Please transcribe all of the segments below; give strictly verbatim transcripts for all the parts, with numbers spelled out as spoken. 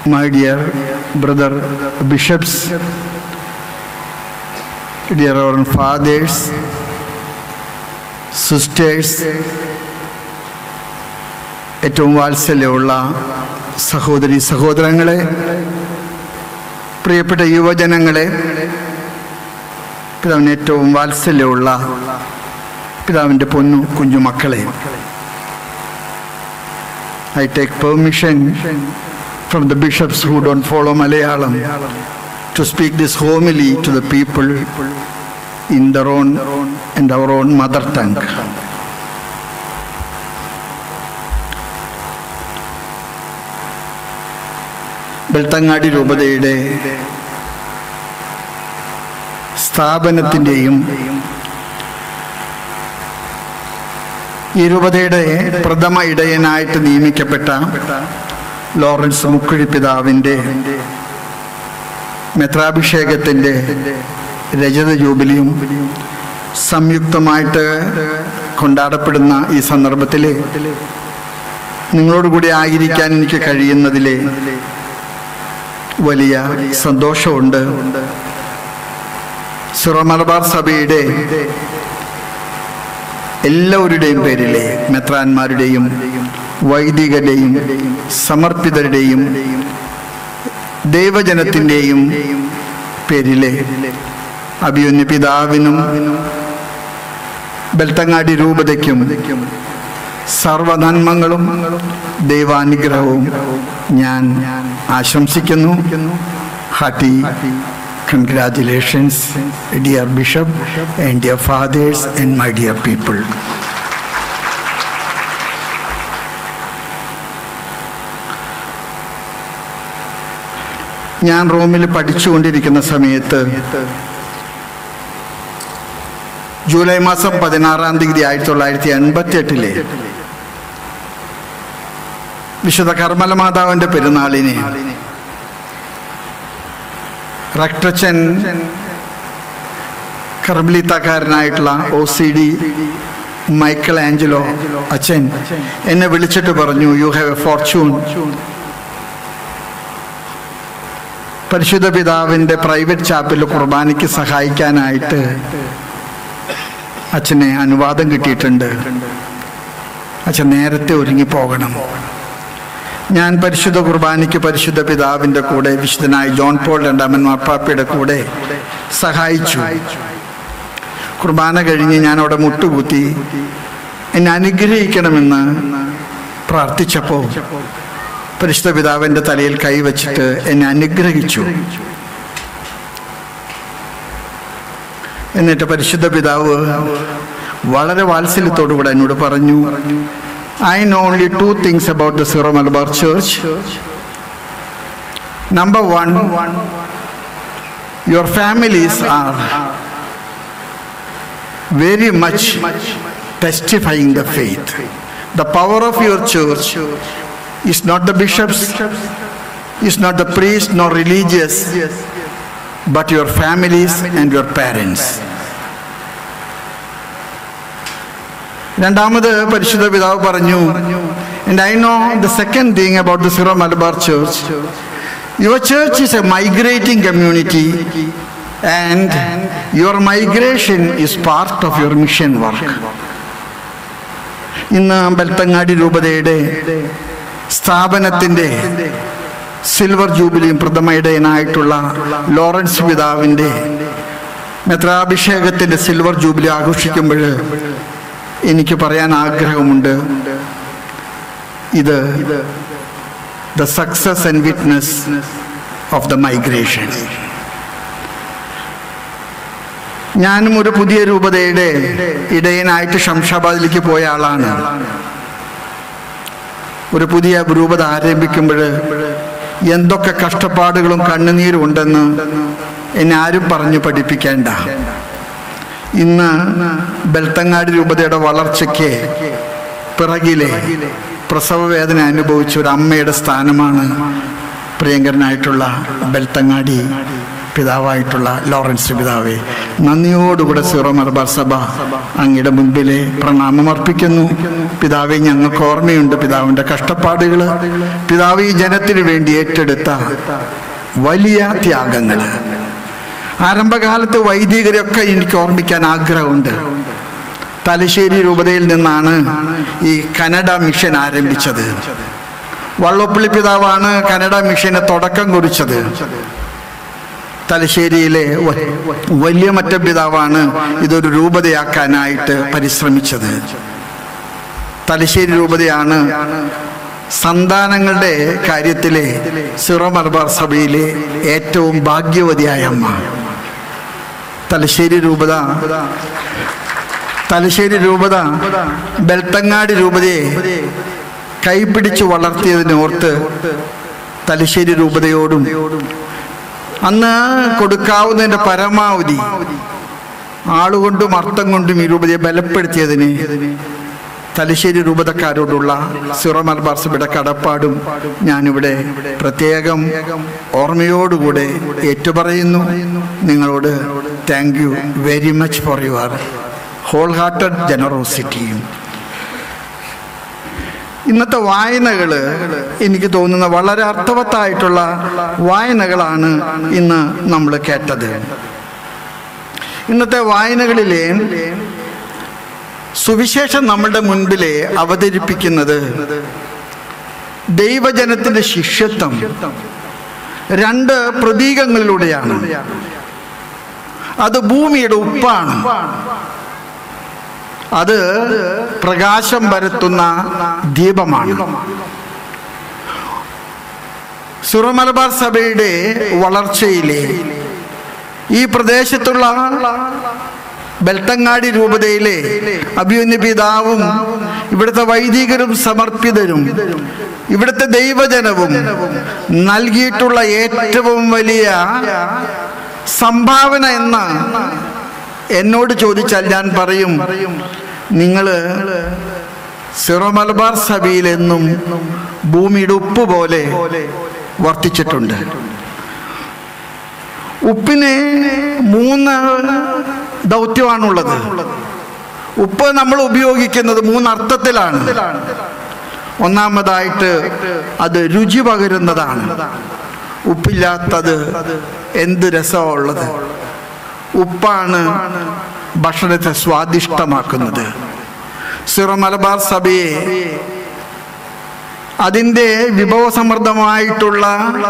my dear brother bishops, dear Reverend fathers, sisters, ഏറ്റവും വാത്സല്യമുള്ള സഹോദരി സഹോദരങ്ങളെ, പ്രിയപ്പെട്ട യുവജനങ്ങളെ, പിതാവിന് ഏറ്റവും വാത്സല്യമുള്ള പിതാവിൻ്റെ പൊന്നു കുഞ്ഞുമക്കളെ, I take permission from the bishops who don't follow Malayalam to speak this homily to the people in their own and our own mother tongue. Belthangady രൂപതയുടെ സ്ഥാപനത്തിൻ്റെയും ഈ രൂപതയുടെ പ്രഥമ ഇടയനായിട്ട് നിയമിക്കപ്പെട്ട ലോറൻസ് മുക്കുഴി പിതാവിൻ്റെ മെത്രാഭിഷേകത്തിൻ്റെ രജത ജൂബിലിയും സംയുക്തമായിട്ട് കൊണ്ടാടപ്പെടുന്ന ഈ സന്ദർഭത്തിൽ നിങ്ങളോടുകൂടി ആയിരിക്കാൻ എനിക്ക് കഴിയുന്നതിൽ വലിയ സന്തോഷമുണ്ട്. സിറോ മലബാർ സഭയുടെ എല്ലാവരുടെയും പേരിലെ മെത്രാന്മാരുടെയും വൈദികരുടെയും സമർപ്പിതരുടെയും ദൈവജനത്തിൻ്റെയും പേരിലെ അഭിമന്യ പിതാവിനും ബെൽത്തങ്ങാടി രൂപതയ്ക്കും സർവനന്മകളും ദൈവാനുഗ്രഹവും ഞാൻ ആശംസിക്കുന്നു. Hearty congratulations, dear bishop and dear fathers and my dear people. ഞാൻ റോമിൽ പഠിച്ചുകൊണ്ടിരിക്കുന്ന സമയത്ത് ജൂലൈ മാസം പതിനാറാം തീയതി ആയിരത്തി തൊള്ളായിരത്തി എൺപത്തി എട്ടിലെ വിശുദ്ധ കർമ്മല മാതാവിൻ്റെ പെരുന്നാളിനെ റക്ടച്ചൻ കർമ്മലിത്തക്കാരനായിട്ടുള്ള O C D Michael Angelo അച്ഛൻ എന്നെ വിളിച്ചിട്ട് പറഞ്ഞു, യു ഹാവ് എ ഫോർച്യൂൺ. പരിശുദ്ധ പിതാവിൻ്റെ പ്രൈവറ്റ് ചാപ്പലിൽ കുർബാനയ്ക്ക് സഹായിക്കാനായിട്ട് അച്ഛനെ അനുവാദം കിട്ടിയിട്ടുണ്ട്. അച്ഛൻ നേരത്തെ ഒരുങ്ങി പോകണം. ഞാൻ പരിശുദ്ധ കുർബാനയ്ക്ക് പരിശുദ്ധ പിതാവിൻ്റെ കൂടെ വിശുദ്ധനായ ജോൺ പോൾ രണ്ടാമൻ മാർപ്പാപ്പയുടെ കൂടെ സഹായിച്ചു. കുർബാന കഴിഞ്ഞ് ഞാൻ അവിടെ മുട്ടുകുത്തി എന്നെ അനുഗ്രഹിക്കണമെന്ന് പ്രാർത്ഥിച്ചപ്പോൾ പരിശുദ്ധ പിതാവിൻ്റെ തലയിൽ കൈവച്ചിട്ട് എന്നെ അനുഗ്രഹിച്ചു. എന്നിട്ട് പരിശുദ്ധ പിതാവ് വളരെ വാത്സല്യത്തോടുകൂടെ എന്നോട് പറഞ്ഞു, I know only two things about the Syro Malabar Church. Number one, your families are very much testifying the faith. The power of your church is not the bishops, is not the priest nor religious, but your families and your parents. രണ്ടാമത് പരിശുദ്ധ പിതാവ് പറഞ്ഞു, and I know the second thing about the Syro Malabar Church, your church is a migrating community and your migration is part of your mission work. ഇന്ന് ബെൽത്തങ്ങാടി രൂപതയുടെ സ്ഥാപനത്തിൻ്റെ silver ജൂബിലിയും പ്രഥമ ഇടയനായിട്ടുള്ള Lawrence പിതാവിൻ്റെ മെത്രാഭിഷേകത്തിൻ്റെ silver jubilee ആഘോഷിക്കുമ്പോൾ എനിക്ക് പറയാൻ ആഗ്രഹമുണ്ട്, ഇത് the success and witness of the migration. ഞാനും ഒരു പുതിയ രൂപതയുടെ ഇടയനായിട്ട് ശംഷാബാദിലേക്ക് പോയ ആളാണ്. ഒരു പുതിയ രൂപത ആരംഭിക്കുമ്പോൾ എന്തൊക്കെ കഷ്ടപ്പാടുകളും കണ്ണുനീരും ഉണ്ടെന്ന് എന്നെ ആരും പറഞ്ഞു പഠിപ്പിക്കേണ്ട. ഇന്ന് ബെൽത്തങ്ങാടി രൂപതയുടെ വളർച്ചയ്ക്ക് പിറകിലെ പ്രസവ വേദന അനുഭവിച്ച ഒരു അമ്മയുടെ സ്ഥാനമാണ് പ്രിയങ്കരനായിട്ടുള്ള ബെൽത്തങ്ങാടി പിതാവായിട്ടുള്ള ലോറൻസ് പിതാവേ, നന്ദിയോടുകൂടെ സീറോ മലബാർ സഭ അങ്ങയുടെ മുൻപിലെ പ്രണാമം അർപ്പിക്കുന്നു. പിതാവെ, ഞങ്ങൾക്ക് ഓർമ്മയുണ്ട് പിതാവിൻ്റെ കഷ്ടപ്പാടുകൾ, പിതാവ് ഈ ജനത്തിന് വേണ്ടി ഏറ്റെടുത്ത വലിയ ത്യാഗങ്ങൾ. ആരംഭകാലത്ത് വൈദികരെയൊക്കെ എനിക്ക് ഓർമ്മിക്കാൻ ആഗ്രഹമുണ്ട്. തലശ്ശേരി രൂപതയിൽ നിന്നാണ് ഈ കനഡ മിഷൻ ആരംഭിച്ചത്. വള്ളോപ്പള്ളി പിതാവാണ് കനഡ മിഷന് തുടക്കം കുറിച്ചത്. തലശ്ശേരിയിലെ വലിയ മറ്റ പിതാവാണ് ഇതൊരു രൂപതയാക്കാനായിട്ട് പരിശ്രമിച്ചത്. തലശ്ശേരി രൂപതയാണ് സന്താനങ്ങളുടെ കാര്യത്തിലെ സീറോ മലബാർ സഭയിലെ ഏറ്റവും ഭാഗ്യവതിയായ അമ്മ. തലശ്ശേരി രൂപത തലശ്ശേരി രൂപത ബെൽത്തങ്ങാടി രൂപതയെ കൈപിടിച്ച് വളർത്തിയതിനോർത്ത് തലശ്ശേരി രൂപതയോടും അന്ന് കൊടുക്കാവുന്നതിൻ്റെ പരമാവധി ആളുകൊണ്ടും അർത്ഥം കൊണ്ടും ഈ രൂപതയെ ബലപ്പെടുത്തിയതിന് തലശ്ശേരി രൂപതക്കാരോടുള്ള സീറോ മലബാർ സഭയുടെ കടപ്പാടും ഞാനിവിടെ പ്രത്യേകം ഓർമ്മയോടുകൂടെ ഏറ്റുപറയുന്നു. നിങ്ങളോട് thank you very much for your whole hearted generosity. ഇന്നത്തെ വായനകൾ എനിക്ക് തോന്നുന്ന വളരെ അർത്ഥവത്തായിട്ടുള്ള വായനകളാണ് ഇന്ന് നമ്മൾ കേട്ടത്. ഇന്നത്തെ വായനകളിലെ സുവിശേഷം നമ്മളുടെ മുൻപിലെ അവതരിപ്പിക്കുന്നത് ദൈവജനത്തിൻ്റെ ശിഷ്യത്വം രണ്ട് പ്രതീകങ്ങളിലൂടെയാണ്. അത് ഭൂമിയുടെ ഉപ്പാണ്, അത് പ്രകാശം പരത്തുന്ന ദീപമാണ്. സീറോ മലബാർ സഭയുടെ വളർച്ചയിലെ ഈ പ്രദേശത്തുള്ള ബെൽത്തങ്ങാടി രൂപതയിലെ അഭിമന്യ പിതാവും ഇവിടുത്തെ വൈദികരും സമർപ്പിതരും ഇവിടുത്തെ ദൈവജനവും നൽകിയിട്ടുള്ള ഏറ്റവും വലിയ സംഭാവന എന്ന് എന്നോട് ചോദിച്ചാൽ ഞാൻ പറയും, നിങ്ങൾ സീറോ മലബാർ സഭയിലെന്നും ഭൂമിയുടെ ഉപ്പ് പോലെ വർത്തിച്ചിട്ടുണ്ട്. ഉപ്പിന് മൂന്ന് ദൗത്യമാണുള്ളത്. ഉപ്പ് നമ്മൾ ഉപയോഗിക്കുന്നത് മൂന്നർത്ഥത്തിലാണ്. ഒന്നാമതായിട്ട് അത് രുചി പകരുന്നതാണ്. ഉപ്പില്ലാത്തത് എന്ത് രസമുള്ളത്. ഉപ്പാണ് ഭക്ഷണത്തെ സ്വാദിഷ്ടമാക്കുന്നത്. സീറോ മലബാർ സഭയെ അതിൻ്റെ വിഭവസമൃദ്ധമായിട്ടുള്ള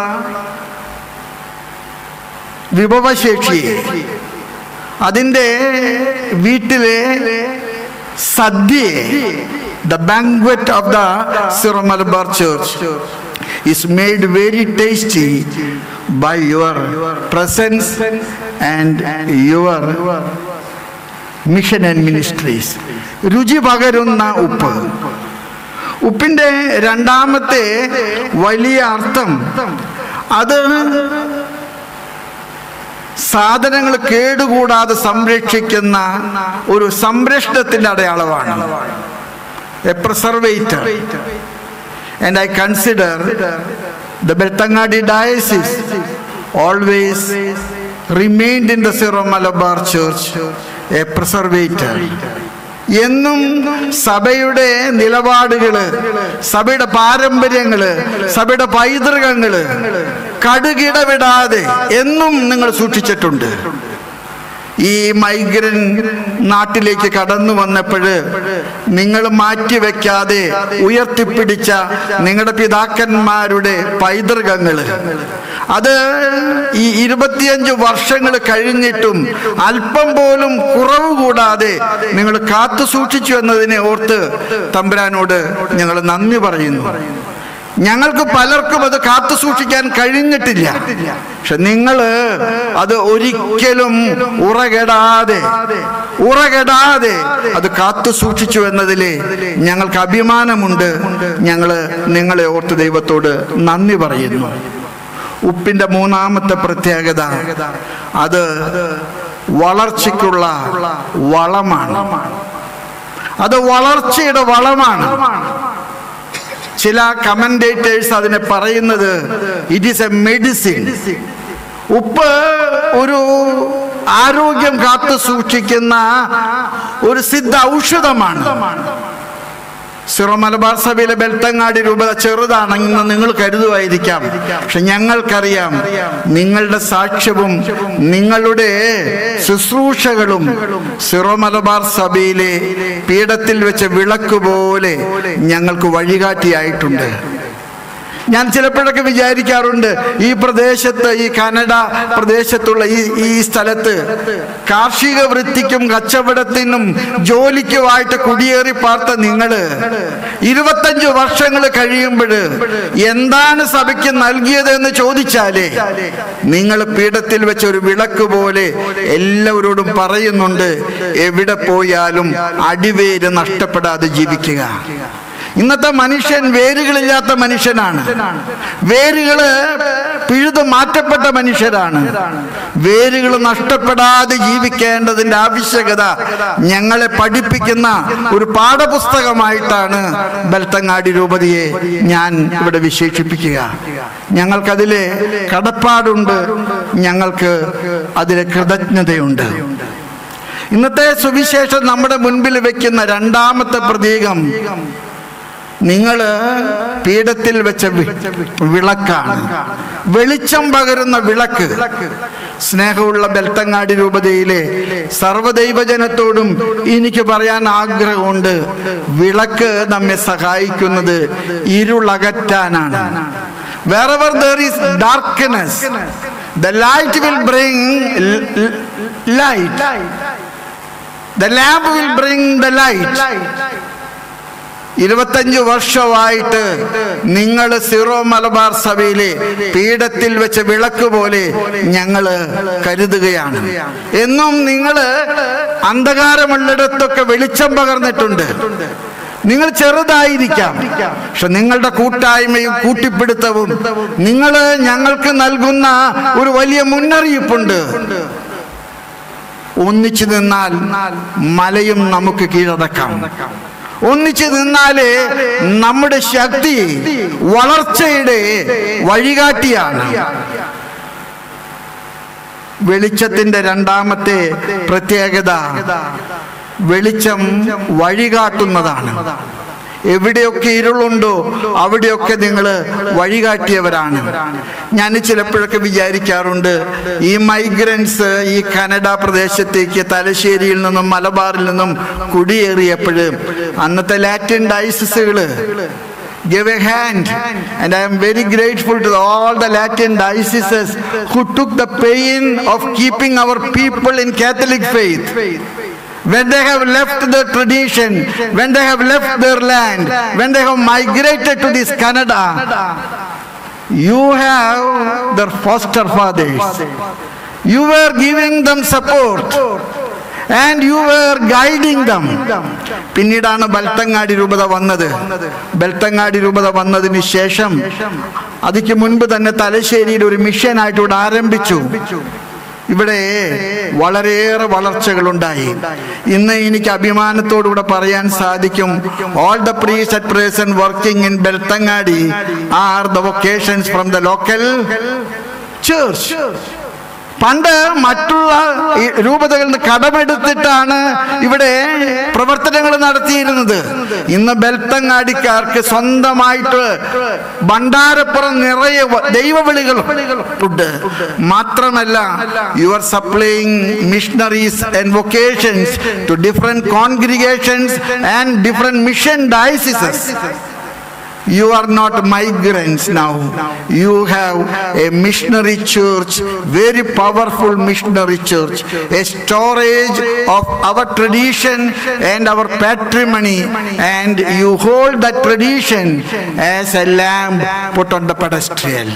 വിഭവശേഷിയെ, അതിൻ്റെ വീട്ടിലെ സദ്യയെ, the banquet of the Sierra Malabar Church is made very tasty by your presence and your mission and ministries. രുചി പകരുന്ന ഉപ്പ്. ഉപ്പിൻ്റെ രണ്ടാമത്തെ വലിയ അർത്ഥം അത് സാധനങ്ങൾ കേടുകൂടാതെ സംരക്ഷിക്കുന്ന ഒരു സംരക്ഷണത്തിൻ്റെ അടയാളമാണ്. A preservator. And I consider the Beltangadi diocese always remained in the Sierra Malabar Church a preservator. എന്നും സഭയുടെ നിലപാടുകള്, സഭയുടെ പാരമ്പര്യങ്ങള്, സഭയുടെ പൈതൃകങ്ങള് കടുകിടവിടാതെ എന്നും നിങ്ങൾ സൂക്ഷിച്ചിട്ടുണ്ട്. ഈ മൈഗ്രൻ നാട്ടിലേക്ക് കടന്നു വന്നപ്പോൾ നിങ്ങൾ മാറ്റിവെക്കാതെ ഉയർത്തിപ്പിടിച്ച നിങ്ങളുടെ പിതാക്കന്മാരുടെ പൈതൃകങ്ങൾ, അത് ഈ ഇരുപത്തിയഞ്ച് വർഷങ്ങൾ കഴിഞ്ഞിട്ടും അല്പം പോലും കുറവ് കൂടാതെ നിങ്ങൾ കാത്തു സൂക്ഷിച്ചു എന്നതിനെ ഓർത്ത് തമ്പുരാനോട് ഞങ്ങൾ നന്ദി പറയുന്നു. ഞങ്ങൾക്ക് പലർക്കും അത് കാത്തു സൂക്ഷിക്കാൻ കഴിഞ്ഞിട്ടില്ല. പക്ഷെ നിങ്ങൾ അത് ഒരിക്കലും ഉറകെടാതെ ഉറകെടാതെ അത് കാത്തു സൂക്ഷിച്ചു എന്നതിൽ ഞങ്ങൾക്ക് അഭിമാനമുണ്ട്. ഞങ്ങൾ നിങ്ങളെ ഓർത്ത് ദൈവത്തോട് നന്ദി പറയുന്നു. ഉപ്പിന്റെ മൂന്നാമത്തെ പ്രത്യേകത അത് വളർച്ചയ്ക്കുള്ള വളമാണ്. അത് വളർച്ചയുടെ വളമാണ്. ചില കമന്റേറ്റേഴ്സ് അതിനെ പറയുന്നത് ഇറ്റ് ഈസ് എ മെഡിസിൻ. ഉപ്പ് ഒരു ആരോഗ്യം കാത്തു സൂക്ഷിക്കുന്ന ഒരു സിദ്ധ ഔഷധമാണ്. സിറോ മലബാർ സഭയിലെ ബെൽത്തങ്ങാടി രൂപത ചെറുതാണെന്ന് നിങ്ങൾ കരുതുമായിരിക്കാം. പക്ഷെ ഞങ്ങൾക്കറിയാം, നിങ്ങളുടെ സാക്ഷ്യവും നിങ്ങളുടെ ശുശ്രൂഷകളും സിറോ മലബാർ സഭയിലെ പീഠത്തിൽ വെച്ച വിളക്ക് പോലെ ഞങ്ങൾക്ക് വഴികാട്ടിയായിട്ടുണ്ട്. ഞാൻ ചിലപ്പോഴൊക്കെ വിചാരിക്കാറുണ്ട്, ഈ പ്രദേശത്ത്, ഈ കാനഡ പ്രദേശത്തുള്ള ഈ ഈ സ്ഥലത്ത് കാർഷിക വൃത്തിക്കും കച്ചവടത്തിനും ജോലിക്കുമായിട്ട് കുടിയേറി പാർത്ത നിങ്ങള് ഇരുപത്തഞ്ചു വർഷങ്ങൾ കഴിയുമ്പോൾ എന്താണ് സഭയ്ക്ക് നൽകിയതെന്ന് ചോദിച്ചാലേ നിങ്ങൾ പീഠത്തിൽ വെച്ച ഒരു വിളക്ക് പോലെ എല്ലാവരോടും പറയുന്നുണ്ട്, എവിടെ പോയാലും അടിവേര് നഷ്ടപ്പെടാതെ ജീവിക്കുക. ഇന്നത്തെ മനുഷ്യൻ വേരുകളില്ലാത്ത മനുഷ്യനാണ്. വേരുകള് പിഴുതു മാറ്റപ്പെട്ട മനുഷ്യരാണ്. വേരുകൾ നഷ്ടപ്പെടാതെ ജീവിക്കേണ്ടതിന്റെ ആവശ്യകത ഞങ്ങളെ പഠിപ്പിക്കുന്ന ഒരു പാഠപുസ്തകമായിട്ടാണ് ബെൽത്തങ്ങാടി രൂപതയെ ഞാൻ ഇവിടെ വിശേഷിപ്പിക്കുക. ഞങ്ങൾക്കതിലെ കടപ്പാടുണ്ട്, ഞങ്ങൾക്ക് അതിലെ കൃതജ്ഞതയുണ്ട്. ഇന്നത്തെ സുവിശേഷം നമ്മുടെ മുൻപിൽ വെക്കുന്ന രണ്ടാമത്തെ പ്രതീകം നിങ്ങള് പീഠത്തിൽ വെച്ച വിളക്കാണ്, വെളിച്ചം പകരുന്ന വിളക്ക്. സ്നേഹമുള്ള ബെൽത്തങ്ങാടി രൂപതയിലെ സർവ്വദൈവജനത്തോടും എനിക്ക് പറയാൻ ആഗ്രഹമുണ്ട്, വിളക്ക് നമ്മെ സഹായിക്കുന്നത് ഇരുളകറ്റാനാണ്. Wherever there is darkness, the light will bring light. The lamp will bring the light. ഇരുപത്തഞ്ചു വർഷമായിട്ട് നിങ്ങൾ സിറോ മലബാർ സഭയിലെ പീഠത്തിൽ വെച്ച വിളക്ക് പോലെ ഞങ്ങള് കരുതുകയാണ്. എന്നും നിങ്ങള് അന്ധകാരമുള്ളിടത്തൊക്കെ വെളിച്ചം പകർന്നിട്ടുണ്ട്. നിങ്ങൾ ചെറുതായിരിക്കാം, പക്ഷെ നിങ്ങളുടെ കൂട്ടായ്മയും കൂട്ടിപ്പിടുത്തവും നിങ്ങള് ഞങ്ങൾക്ക് നൽകുന്ന ഒരു വലിയ മുന്നറിയിപ്പുണ്ട്. ഒന്നിച്ചു നിന്നാൽ മലയും നമുക്ക് കീഴടക്കാം. ഒന്നിച്ചു നിന്നാലേ നമ്മുടെ ശക്തി വളർച്ചയുടെ വഴികാട്ടിയാണ്. വെളിച്ചത്തിന്റെ രണ്ടാമത്തെ പ്രത്യേകത വെളിച്ചം വഴികാട്ടുന്നതാണ്. എവിടെയൊക്കെ ഇരുളുണ്ടോ അവിടെയൊക്കെ നിങ്ങൾ വഴികാട്ടിയവരാണ്. ഞാൻ ചിലപ്പോഴൊക്കെ വിചാരിക്കാറുണ്ട്, ഈ മൈഗ്രൻസ് ഈ കാനഡ പ്രദേശത്തേക്ക് തലശ്ശേരിയിൽ നിന്നും മലബാറിൽ നിന്നും കുടിയേറിയപ്പോൾ അന്നത്തെ ലാറ്റിൻ ഡയസിസുകള് gave a hand, and I am very grateful to all the Latin dioceses who took the pain of keeping our people in Catholic faith. When they have left their tradition, when they have left their land, when they have migrated to this Canada, you have their foster fathers. You were giving them support and you were guiding them. പിന്നീടാണ് ബെൽത്തങ്ങാടി രൂപത വന്നത്. ബെൽത്തങ്ങാടി രൂപത വന്നതിന് ശേഷം അതിക്ക് മുൻപ് തന്നെ തലശ്ശേരിയിൽ ഒരു മിഷനായിട്ട് ഇവിടെ ആരംഭിച്ചു. ഇവിടെ വളരെയേറെ വളർച്ചകളുണ്ടായി. ഇന്ന് എനിക്ക് അഭിമാനത്തോടുകൂടെ പറയാൻ സാധിക്കും, all the priests at present working in Belthangady are the vocations from the local church. പണ്ട് മറ്റുള്ള രൂപതകളിൽ നിന്ന് കടമെടുത്തിട്ടാണ് ഇവിടെ പ്രവർത്തനങ്ങൾ നടത്തിയിരുന്നത്. ഇന്ന് ബെൽത്തങ്ങാടിക്കാർക്ക് സ്വന്തമായിട്ട് ഭണ്ഡാരപ്പുറം നിറയെ ദൈവവിളികൾ ഉണ്ട്. മാത്രമല്ല, you are supplying missionaries and vocations to different congregations and different mission dioceses. You are not migrants now. You have a missionary church, very powerful missionary church, a storage of our tradition and our patrimony, and you hold that tradition as a lamb put on the pedestal.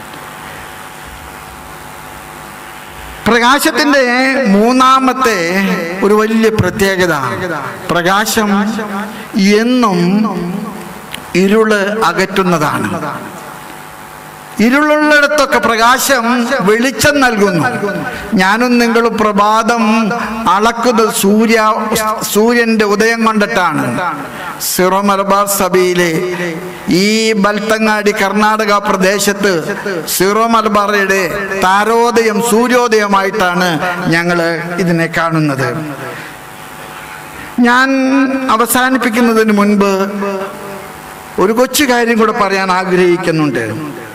പ്രകാശത്തിന്റെ മൂന്നാമത്തെ ഒരു വലിയ പ്രത്യേകത, പ്രകാശം എന്നും ഇരുള് അകറ്റുന്നതാണ്. ഇരുളുള്ളിടത്തൊക്കെ പ്രകാശം വെളിച്ചം നൽകുന്നു. ഞാനും നിങ്ങളും പ്രഭാതം അളക്കുന്നത് സൂര്യ സൂര്യന്റെ ഉദയം കൊണ്ടിട്ടാണ്. സിറോ മലബാർ സഭയിലെ ഈ ബൽത്തങ്ങാടി കർണാടക പ്രദേശത്ത് സിറോ മലബാറിയുടെ താരോദയം സൂര്യോദയമായിട്ടാണ് ഞങ്ങൾ ഇതിനെ കാണുന്നത്. ഞാൻ അവസാനിപ്പിക്കുന്നതിന് മുൻപ് ഒരു കൊച്ചു കാര്യം കൂടെ പറയാൻ ആഗ്രഹിക്കുന്നുണ്ട്.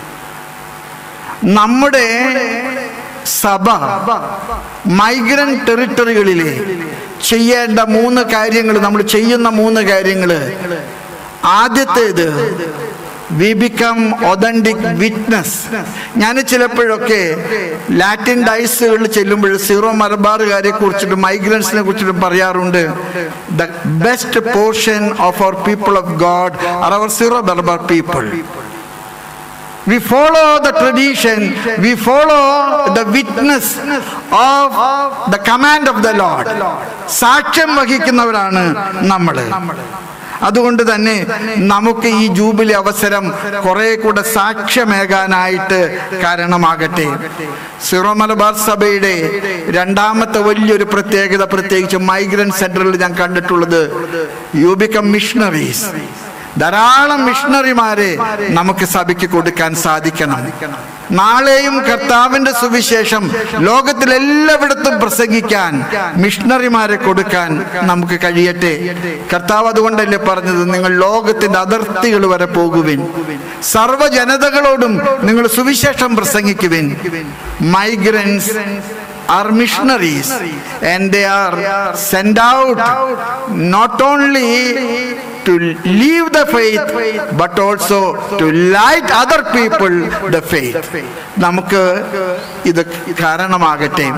നമ്മുടെ സഭ മൈഗ്രന്റ് ടെറിട്ടറികളിലെ ചെയ്യേണ്ട മൂന്ന് കാര്യങ്ങൾ, നമ്മൾ ചെയ്യുന്ന മൂന്ന് കാര്യങ്ങൾ. ആദ്യത്തേത്, വി ബിക്കം ഒതന്റിക് വിറ്റ്നസ്. ഞാൻ ചിലപ്പോഴൊക്കെ ലാറ്റിൻ ഡൈസുകളിൽ ചെല്ലുമ്പോൾ സീറോ മലബാറുകാരെ കുറിച്ചിട്ടും മൈഗ്രൻസിനെ കുറിച്ചിട്ടും പറയാറുണ്ട്, the best portion of our people of God are our Syro Malabar people. We follow the tradition, we follow the witness of the command of the Lord. സാക്ഷ്യം വഹിക്കുന്നവരാണ് നമ്മൾ. അതുകൊണ്ട് തന്നെ നമുക്ക് ഈ ജൂബിലി അവസരം കുറെ കൂടെ സാക്ഷ്യമേകാനായിട്ട് കാരണമാകട്ടെ. സിറോ മലബാർ സഭയുടെ രണ്ടാമത്തെ വലിയൊരു പ്രത്യേകത, പ്രത്യേകിച്ച് മൈഗ്രന്റ് സെന്ററിൽ ഞാൻ കണ്ടിട്ടുള്ളത്, യു ബിക്കം മിഷണറീസ്. ധാരാളം മിഷണറിമാരെ നമുക്ക് സഭയ്ക്ക് കൊടുക്കാൻ സാധിക്കണം. നാളെയും കർത്താവിന്റെ സുവിശേഷം ലോകത്തിലെല്ലായിടത്തും പ്രസംഗിക്കാൻ മിഷണറിമാരെ കൊടുക്കാൻ നമുക്ക് കഴിയട്ടെ. കർത്താവ് അതുകൊണ്ടല്ലേ പറഞ്ഞത്, നിങ്ങൾ ലോകത്തിന്റെ അതിർത്തികൾ വരെ പോകുവിൻ, സർവ്വജനതകളോടും നിങ്ങൾ സുവിശേഷം പ്രസംഗിക്കുവിൻ. Migrants are missionaries and they are sent out not only to live the faith but also to light other people the faith. നമുക്ക് ഇത് കാരണമാകട്ടെ.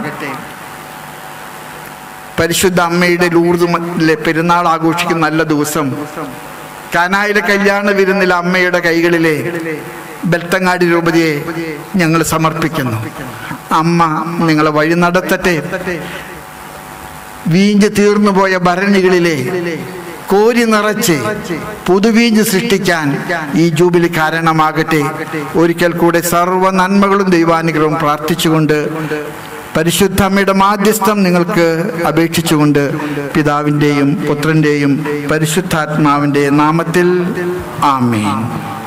പരിശുദ്ധ അമ്മയുടെ ലൂർദിലെ പെരുന്നാൾ ആഘോഷിക്കുന്ന നല്ല ദിവസം കാനായിലെ കല്യാണ വിരുന്നിലെ അമ്മയുടെ കൈകളിലെ ബെൽത്തങ്ങാടി രൂപതയെ ഞങ്ങൾ സമർപ്പിക്കുന്നു. അമ്മ നിങ്ങളെ വഴി നടത്തട്ടെ. വീഞ്ഞ് തീർന്നുപോയ ഭരണികളിലെ കോരി നിറച്ച് പുതുവീഞ്ഞ് സൃഷ്ടിക്കാൻ ഈ ജൂബിലി കാരണമാകട്ടെ. ഒരിക്കൽ കൂടെ സർവ്വ നന്മകളും ദൈവാനുഗ്രഹവും പ്രാർത്ഥിച്ചുകൊണ്ട് പരിശുദ്ധ അമ്മയുടെ മാധ്യസ്ഥം നിങ്ങൾക്ക് അപേക്ഷിച്ചുകൊണ്ട് പിതാവിൻ്റെയും പുത്രൻ്റെയും പരിശുദ്ധാത്മാവിൻ്റെ നാമത്തിൽ ആമേൻ.